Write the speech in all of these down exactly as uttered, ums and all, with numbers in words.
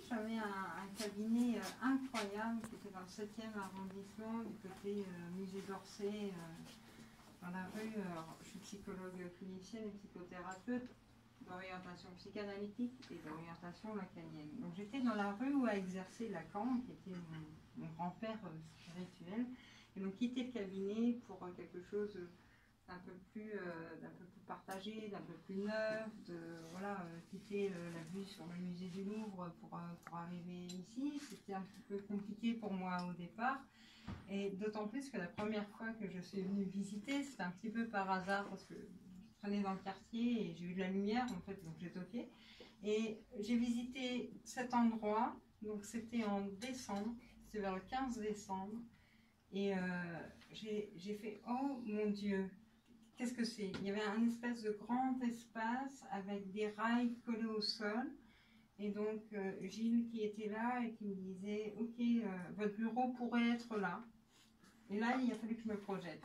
j'avais un, un cabinet euh, incroyable qui était dans le septième arrondissement, du côté euh, musée d'Orsay, euh, dans la rue. Alors, je suis psychologue clinicienne et psychothérapeute d'orientation psychanalytique et d'orientation lacanienne. Donc j'étais dans la rue où a exercé Lacan, qui était mon, mon grand-père euh, spirituel, et donc quitter le cabinet pour euh, quelque chose d'un peu plus, euh, d'un peu plus partagé, d'un peu plus neuf, de voilà, euh, quitter euh, la vue sur le musée du Louvre pour, euh, pour arriver ici. C'était un petit peu compliqué pour moi au départ, et d'autant plus que la première fois que je suis venue visiter, c'était un petit peu par hasard parce que je traînais dans le quartier et j'ai eu de la lumière en fait, donc j'ai toqué. Et j'ai visité cet endroit, donc c'était en décembre, c'était vers le quinze décembre, et euh, j'ai fait « Oh mon Dieu !» Qu'est-ce que c'est? Il y avait un espèce de grand espace avec des rails collés au sol. Et donc, euh, Gilles qui était là et qui me disait « Ok, euh, votre bureau pourrait être là. » Et là, il a fallu que je me projette.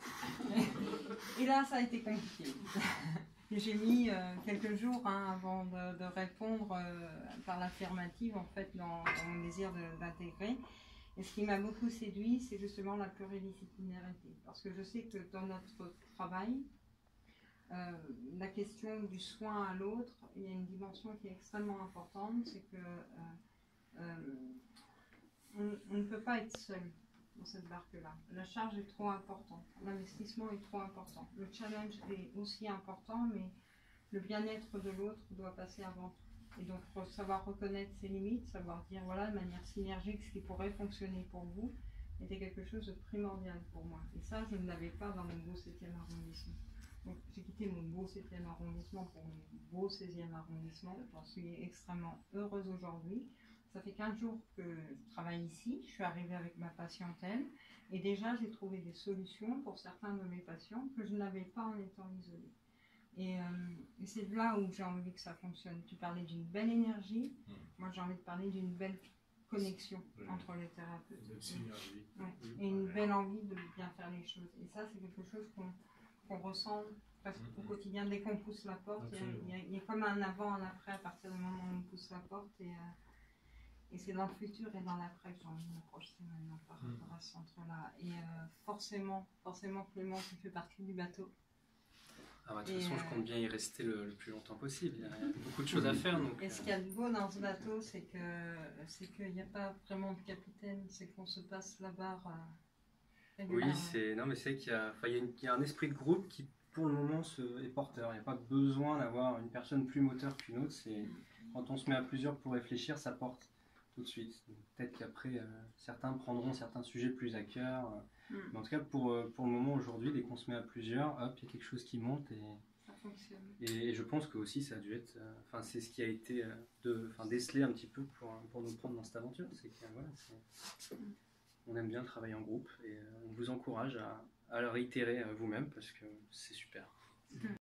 Et là, ça a été compliqué. J'ai mis euh, quelques jours hein, avant de, de répondre euh, par l'affirmative, en fait, dans, dans mon désir d'intégrer. Et ce qui m'a beaucoup séduit, c'est justement la pluridisciplinarité. Parce que je sais que dans notre travail, Euh, la question du soin à l'autre, il y a une dimension qui est extrêmement importante, c'est que euh, euh, on, on ne peut pas être seul dans cette barque-là. La charge est trop importante, l'investissement est trop important, le challenge est aussi important, mais le bien-être de l'autre doit passer avant tout. Et donc, faut savoir reconnaître ses limites, savoir dire, voilà, de manière synergique, ce qui pourrait fonctionner pour vous, était quelque chose de primordial pour moi. Et ça, je ne l'avais pas dans mon beau septième arrondissement. Donc, j'ai quitté mon beau septième arrondissement pour mon beau seizième arrondissement. J'en suis extrêmement heureuse aujourd'hui. Ça fait quinze jours que je travaille ici. Je suis arrivée avec ma patientèle. Et déjà, j'ai trouvé des solutions pour certains de mes patients que je n'avais pas en étant isolée. Et, euh, et c'est là où j'ai envie que ça fonctionne. Tu parlais d'une belle énergie. Mmh. Moi, j'ai envie de parler d'une belle connexion oui. entre les thérapeutes. Et, ouais. et une belle envie de bien faire les choses. Et ça, c'est quelque chose qu'on qu'on ressent presque mmh. au quotidien. Dès qu'on pousse la porte, il y, a, il y a comme un avant, un après à partir du moment où on pousse la porte. Et, euh, et c'est dans le futur et dans l'après que j'ai envie de me projeter maintenant par rapport mmh. à ce centre-là. Et euh, forcément, forcément, Clément, tu fais partie du bateau. Ah bah, de toute façon, euh, je compte bien y rester le, le plus longtemps possible. Il y a beaucoup de choses à faire. Donc, et ce qu'il y a de beau dans ce bateau, c'est que c'est qu'il n'y a pas vraiment de capitaine, c'est qu'on se passe la barre. Euh, oui, c'est non mais c'est vrai qu'il y a, enfin, il y a, une, il y a un esprit de groupe qui, pour le moment, se, est porteur. Il n'y a pas besoin d'avoir une personne plus moteur qu'une autre. C'est quand on se met à plusieurs pour réfléchir, ça porte tout de suite. Peut-être qu'après, euh, certains prendront certains sujets plus à cœur. Euh, Mm. Mais en tout cas, pour, pour le moment, aujourd'hui, dès qu'on se met à plusieurs, hop, il y a quelque chose qui monte et ça fonctionne. Et, et je pense que aussi ça a dû être, enfin, euh, c'est ce qui a été euh, de, enfin, décelé un petit peu pour, pour nous prendre dans cette aventure. C'est que voilà, c'est, on aime bien travailler en groupe et euh, on vous encourage à, à le réitérer vous-même parce que c'est super. Mm.